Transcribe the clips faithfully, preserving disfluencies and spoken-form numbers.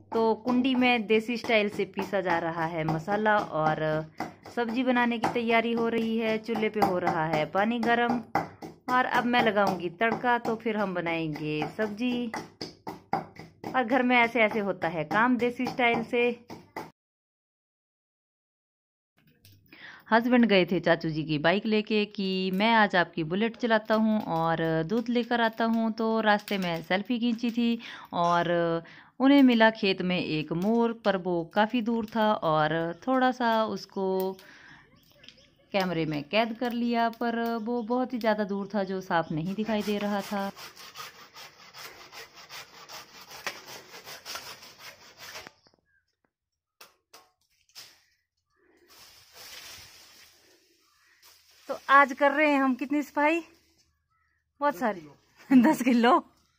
तो कुंडी में देसी स्टाइल से पीसा जा रहा है मसाला और सब्जी बनाने की तैयारी हो रही है। चूल्हे पे हो रहा है पानी गरम और अब मैं लगाऊंगी तड़का, तो फिर हम बनाएंगे सब्जी। और घर में ऐसे ऐसे होता है काम देसी स्टाइल से। हस्बैंड गए थे चाचू जी की बाइक लेके कि मैं आज आपकी बुलेट चलाता हूँ और दूध लेकर आता हूँ। तो रास्ते में सेल्फी खींची थी और उन्हें मिला खेत में एक मोर, पर वो काफ़ी दूर था और थोड़ा सा उसको कैमरे में कैद कर लिया, पर वो बहुत ही ज़्यादा दूर था जो साफ नहीं दिखाई दे रहा था। तो आज कर रहे हैं हम कितनी सफाई? बहुत सारी दस किलो।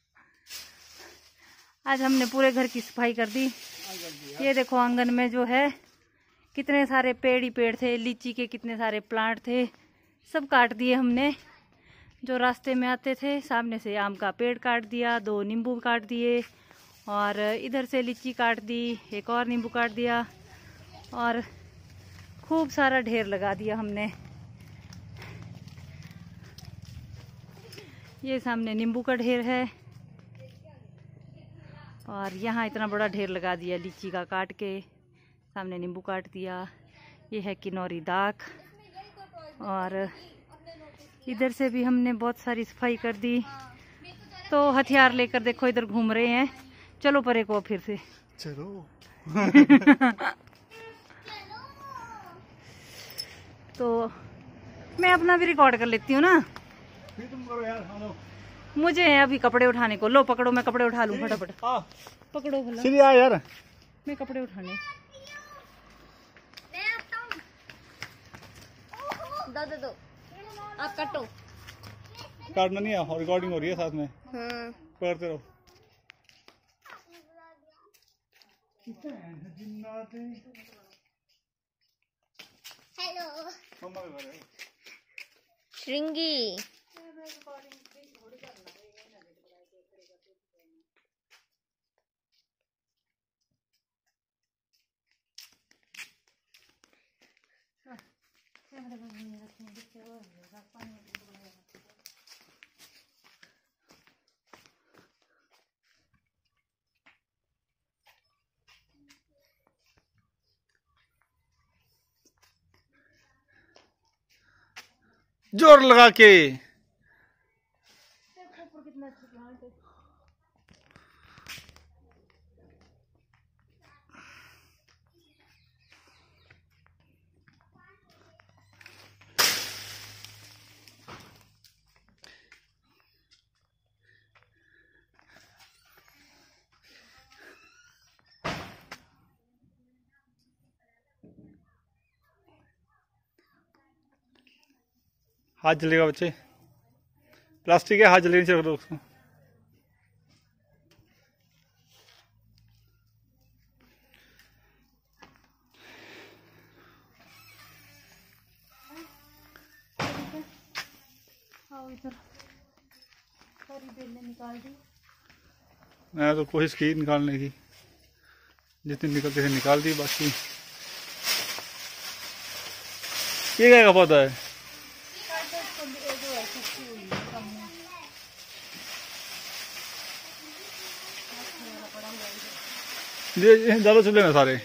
आज हमने पूरे घर की सफाई कर दी। ये देखो आंगन में जो है कितने सारे पेड़ ही पेड़ थे, लीची के कितने सारे प्लांट थे, सब काट दिए हमने जो रास्ते में आते थे। सामने से आम का पेड़ काट दिया, दो नींबू काट दिए और इधर से लीची काट दी, एक और नींबू काट दिया और खूब सारा ढेर लगा दिया हमने। ये सामने नींबू का ढेर है और यहाँ इतना बड़ा ढेर लगा दिया लीची का काट के। सामने नींबू काट दिया। ये है किनौरी दाख और इधर से भी हमने बहुत सारी सफाई कर दी। तो हथियार लेकर देखो इधर घूम रहे हैं। चलो परे को फिर से चलो। तो मैं अपना भी रिकॉर्ड कर लेती हूँ ना। फिर तुम करो यार। हेलो, मुझे है अभी कपड़े उठाने को। लो पकड़ो, मैं कपड़े उठा लूँ फटाफट। पकड़ो भला, सीधी आ यार। मैं कपड़े उठाने। दो दो दो आप काटो। काटना नहीं है, रिकॉर्डिंग हो रही है साथ में। हाँ पकड़ते रहो। हेलो श्रृंगी। जोर लगा के। हाथ जलेगा बच्चे, प्लास्टिक है, हाथ जलेने से करो उसको। मैं तो कोशिश की निकालने की, जितनी निकलती है निकाल दी। बाकी ये क्या का पौधा है? ये डालो चूल्हे में सारे।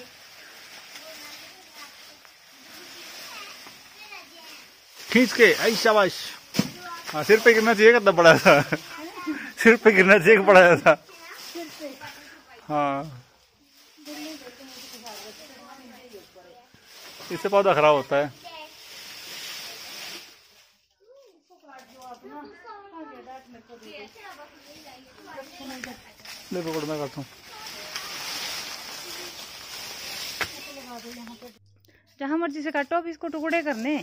खींच के आई शाबाश। हाँ, सिर पे गिरना चाहिए, कितना बड़ा था। सिर पे गिरना चाहिए, बड़ा था। हाँ, इससे पौधा खराब होता है। ले पकड़, मैं करता हूँ। जहाँ मर्जी से काटो, अब इसको टुकड़े करने।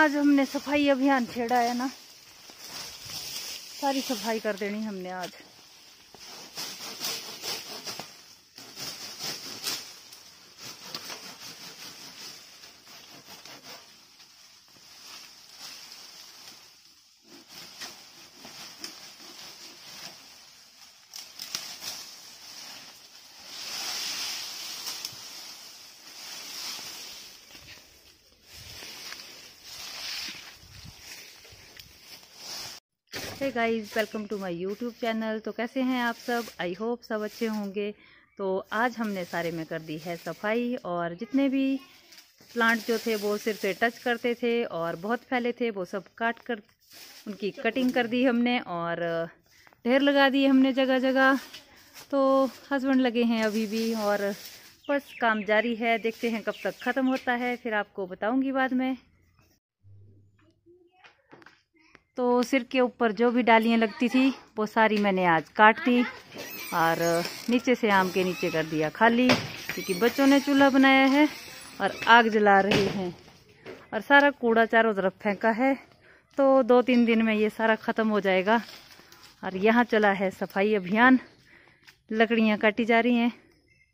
आज हमने सफाई अभियान छेड़ा है ना, सारी सफाई कर देनी हमने आज। Hey guys, welcome to my YouTube channel. तो कैसे हैं आप सब? आई होप सब अच्छे होंगे। तो आज हमने सारे में कर दी है सफाई, और जितने भी प्लांट जो थे वो सिर से टच करते थे और बहुत फैले थे वो सब काट कर उनकी कटिंग कर दी हमने, और ढेर लगा दिए हमने जगह जगह। तो हस्बैंड लगे हैं अभी भी, और बस काम जारी है। देखते हैं कब तक ख़त्म होता है, फिर आपको बताऊंगी बाद में। तो सिर के ऊपर जो भी डालियाँ लगती थी वो सारी मैंने आज काट दी, और नीचे से आम के नीचे कर दिया खाली, क्योंकि बच्चों ने चूल्हा बनाया है और आग जला रहे हैं, और सारा कूड़ा चारों तरफ फेंका है। तो दो तीन दिन में ये सारा ख़त्म हो जाएगा। और यहाँ चला है सफाई अभियान, लकड़ियाँ काटी जा रही हैं।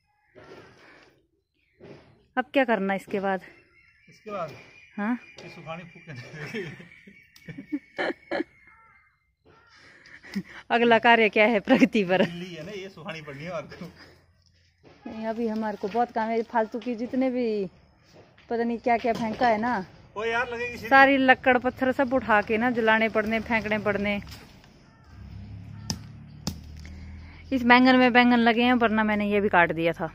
अब क्या करना इसके बाद? इसके बाद हाँ, सुखानी फूकने अगला कार्य क्या है प्रगति पर? है ना, ये सुखानी पड़नी है आपको। नहीं, अभी हमारे को बहुत काम है। फालतू की जितने भी पता नहीं क्या क्या फेंका है ना, वो यार लगेगी सारी लकड़ पत्थर सब उठा के ना जलाने पड़ने, फेंकने पड़ने। इस बैंगन में बैंगन लगे हैं, वरना मैंने ये भी काट दिया था।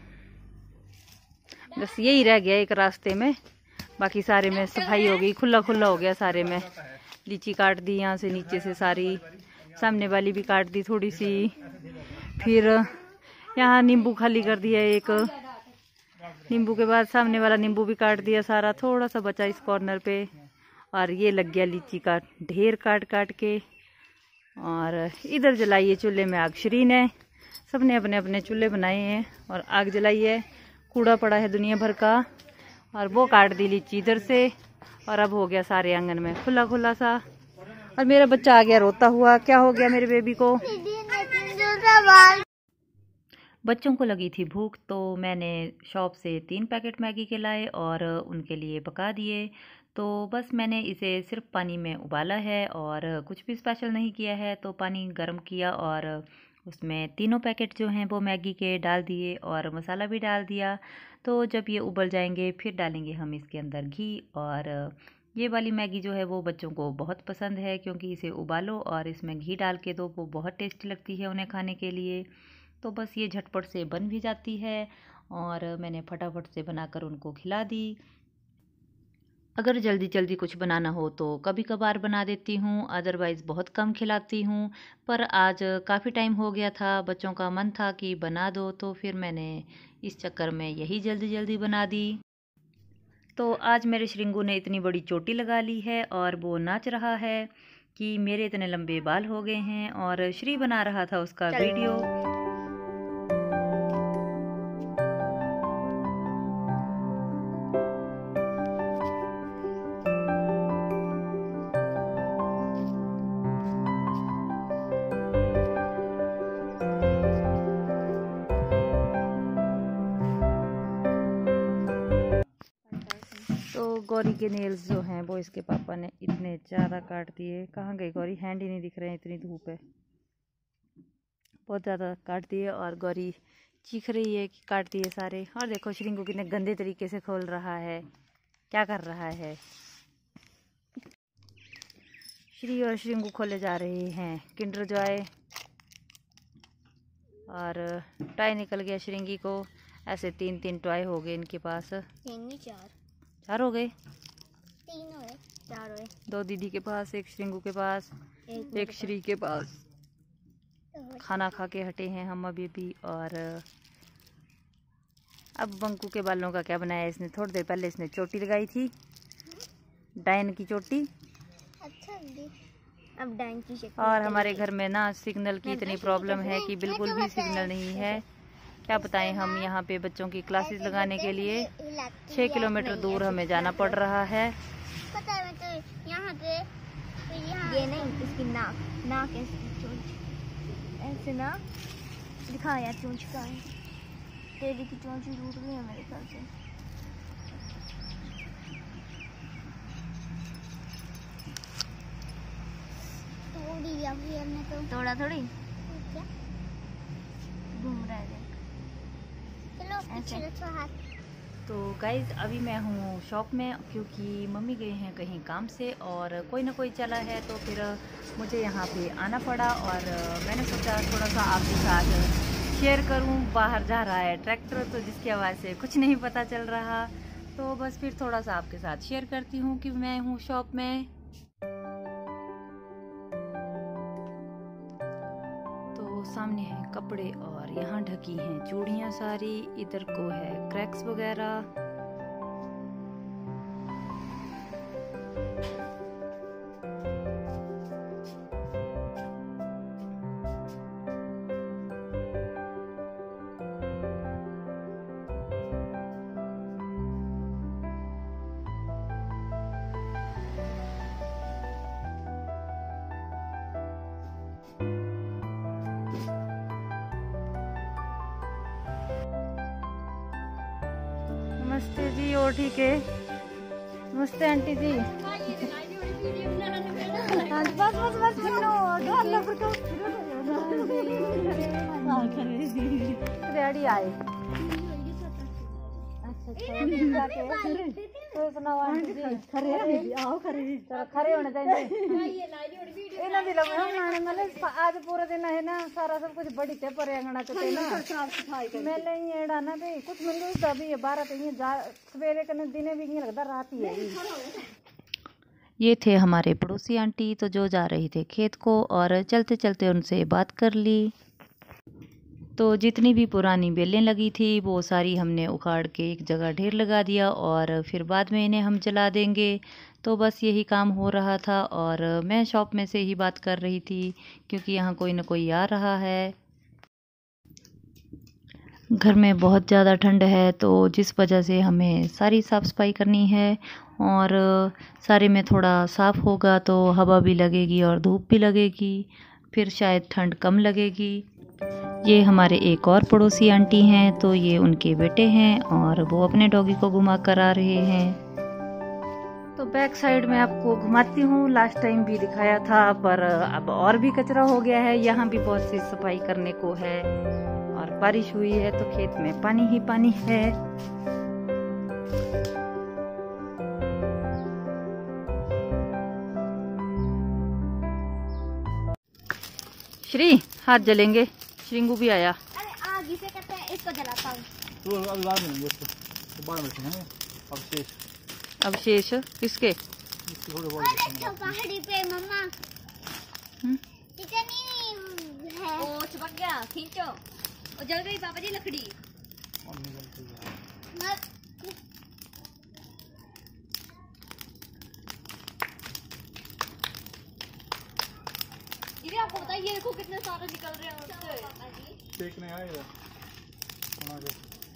बस यही रह गया एक रास्ते में, बाकी सारे में सफाई हो गई, खुला खुला हो गया सारे में। लीची काट दी यहाँ से नीचे से सारी, सामने वाली भी काट दी थोड़ी सी, फिर यहाँ नींबू खाली कर दिया एक, नींबू के बाद सामने वाला नींबू भी काट दिया सारा, थोड़ा सा बचा इस कॉर्नर पे। और ये लग गया लीची का ढेर काट काट के। और इधर जलाइए चूल्हे में आग। श्री ने सबने अपने अपने चूल्हे बनाए हैं और आग जलाई है। कूड़ा पड़ा है दुनिया भर का, और वो काट दी लीची इधर से, और अब हो गया सारे आंगन में खुला खुला सा। और मेरा बच्चा आ गया रोता हुआ। क्या हो गया मेरे बेबी को? बच्चों को लगी थी भूख, तो मैंने शॉप से तीन पैकेट मैगी के लाए और उनके लिए पका दिए। तो बस मैंने इसे सिर्फ पानी में उबाला है और कुछ भी स्पेशल नहीं किया है। तो पानी गर्म किया और उसमें तीनों पैकेट जो हैं वो मैगी के डाल दिए और मसाला भी डाल दिया। तो जब ये उबल जाएंगे फिर डालेंगे हम इसके अंदर घी। और ये वाली मैगी जो है वो बच्चों को बहुत पसंद है, क्योंकि इसे उबालो और इसमें घी डाल के दो, वो बहुत टेस्टी लगती है उन्हें खाने के लिए। तो बस ये झटपट से बन भी जाती है, और मैंने फटाफट से बनाकर उनको खिला दी। अगर जल्दी जल्दी कुछ बनाना हो तो कभी कभार बना देती हूँ, अदरवाइज़ बहुत कम खिलाती हूँ। पर आज काफ़ी टाइम हो गया था, बच्चों का मन था कि बना दो, तो फिर मैंने इस चक्कर में यही जल्दी जल्दी बना दी। तो आज मेरे श्रिंगू ने इतनी बड़ी चोटी लगा ली है और वो नाच रहा है कि मेरे इतने लंबे बाल हो गए हैं, और श्री बना रहा था उसका वीडियो। तो गौरी के नेल्स जो हैं वो इसके पापा ने इतने ज़्यादा काट दिए। कहाँ गई गौरी? हैंड ही नहीं दिख रहे हैं, इतनी धूप है। बहुत ज़्यादा काट दिए और गौरी चीख रही है कि काट दिए सारे। और देखो श्रिंगू कितने गंदे तरीके से खोल रहा है, क्या कर रहा है। श्री और श्रिंगू खोले जा रहे हैं किंडर जॉय, और टॉय निकल गया श्रिंगी को। ऐसे तीन तीन टॉय हो गए इनके पास। नहीं, चार चार हो गए, तीन हो गए, चार हो गए। दो दीदी के पास, एक श्रिंगू के पास, एक, एक श्री के पास। खाना खा के हटे हैं हम अभी भी। और अब बंकू के बालों का क्या बनाया इसने? थोड़ी देर पहले इसने चोटी लगाई थी, डायन की चोटी। अच्छा दी, अब डायन की शक्ल। और हमारे घर में ना सिग्नल की इतनी प्रॉब्लम है कि बिल्कुल भी सिग्नल नहीं है। क्या बताएं, हम यहाँ पे बच्चों की क्लासेस लगाने के लिए छः किलोमीटर दूर हमें जाना पड़ रहा है। पता है, मैं तो ये नहीं, इसकी नाक, नाक ऐसी चोंच, ऐसे ना दिखा यार चोंच का है। तेरी की चोंच टूट गई है मेरे ख्याल से। तोड़ी या फिर हमने तो तोड़ा थोड़ी, घूम रहा है। चलो पीछे रखो हाथ। तो गाइज अभी मैं हूँ शॉप में, क्योंकि मम्मी गए हैं कहीं काम से और कोई ना कोई चला है, तो फिर मुझे यहाँ पे आना पड़ा। और मैंने सोचा थोड़ा सा आपके साथ शेयर करूँ। बाहर जा रहा है ट्रैक्टर, तो जिसकी आवाज़ से कुछ नहीं पता चल रहा, तो बस फिर थोड़ा सा आपके साथ शेयर करती हूँ कि मैं हूँ शॉप में। तो सामने है कपड़े और यहाँ ढकी हैं चूड़ियाँ सारी, इधर को है क्रैक्स वगैरह। नमस्ते जी। और ठीक है, नमस्ते आंटी जी। बस बस बस रेडी आए। खरे होने चाहिए। आज पूरा दिन है ना, सारा सब कुछ बड़ी थे पर अंगना चते ना मेले ही एड़ा ना भी कुछ मिल अभी बारह तो जा सवेरे कने दिने भी नहीं लगता, रात ही है। ये थे हमारे पड़ोसी आंटी, तो जो जा रही थे खेत को, और चलते चलते उनसे बात कर ली। तो जितनी भी पुरानी बेलें लगी थी वो सारी हमने उखाड़ के एक जगह ढेर लगा दिया, और फिर बाद में इन्हें हम जला देंगे। तो बस यही काम हो रहा था, और मैं शॉप में से ही बात कर रही थी, क्योंकि यहाँ कोई ना कोई आ रहा है। घर में बहुत ज़्यादा ठंड है, तो जिस वजह से हमें सारी साफ़ सफाई करनी है, और सारे में थोड़ा साफ़ होगा तो हवा भी लगेगी और धूप भी लगेगी, फिर शायद ठंड कम लगेगी। ये हमारे एक और पड़ोसी आंटी हैं, तो ये उनके बेटे हैं और वो अपने डॉगी को घुमा कर आ रहे हैं। तो बैक साइड में आपको घुमाती हूँ। लास्ट टाइम भी दिखाया था, पर अब और भी कचरा हो गया है। यहाँ भी बहुत सी सफाई करने को है, और बारिश हुई है तो खेत में पानी ही पानी है। श्री हाथ जलेंगे, श्रिंगू भी आया। अरे आग इसे कहते हैं, इसको जलाता हूँ। तो अभी बाद में लेंगे इसको, तो बाद में रखेंगे अवशेष। अवशेष किसके? अरे पहाड़ी पे मम्मा कितनी है। ओ चिपक गया, खींचो। और जल गई पापा जी लकड़ी। मत ये आपको बताइए, ये देखो कितने सारे निकल रहे हैं उससे। देखने आएगा हमारे।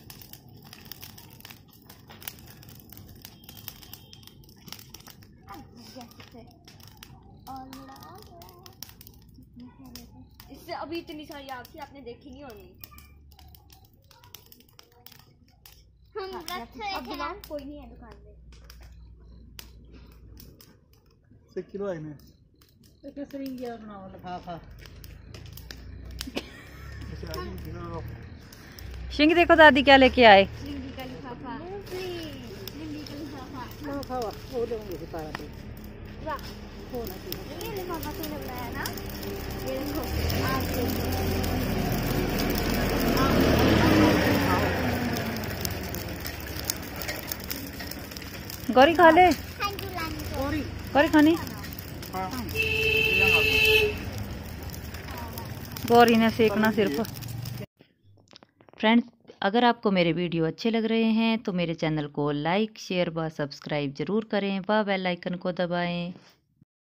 इससे अभी इतनी सारी आग थी, आपने देखी नहीं होगी। हम अब दुकान कोई नहीं है दुकान में। से किलो है ने शिंग देखो दादी क्या लेके आए। लिंगी का लिफाफा। लिंगी का लिफाफा। ये लिफाफा तूने बनाया ना, ये देखो आग से। गौरी खा ले, थैंक यू लानी को। गौरी खानी। गौरी ने सेकना सिर्फ। फ्रेंड्स, अगर आपको मेरे वीडियो अच्छे लग रहे हैं तो मेरे चैनल को लाइक शेयर व सब्सक्राइब ज़रूर करें व बेल आइकन को दबाएं।